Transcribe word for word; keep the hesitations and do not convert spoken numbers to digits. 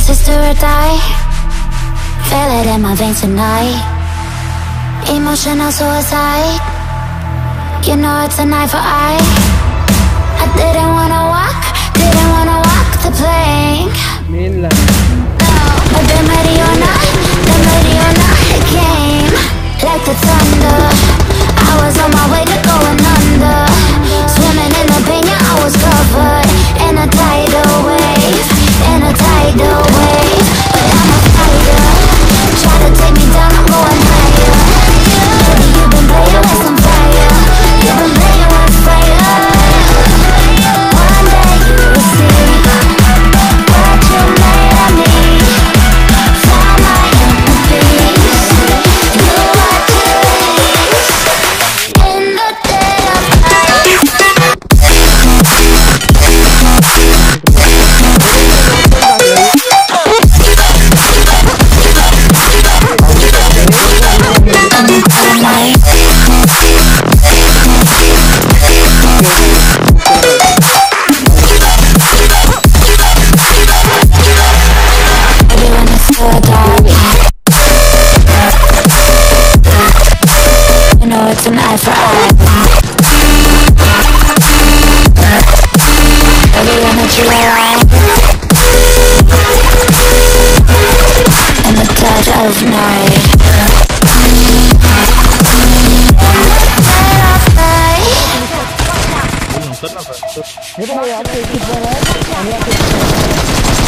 This is do or die. Feel it in my veins tonight. Emotional suicide. You know it's an eye for eye. I didn't wanna walk, didn't wanna walk the plank. No, but then ready or not, then ready or not, it came like the thunder. I was on my way to going under. Swimming in the pain, yeah, I was covered in a tidal wave, in a tidal wave. But I'm a fighter. Try to take me down, I'm going higher. Baby, you've been playing with some fire. You've been playing with fire. One day you will see what you made of me. Found my inner peace. You are peace. In the dead of night. It's an eye for eye. Everyone that you are in the dead of night. Dead of night.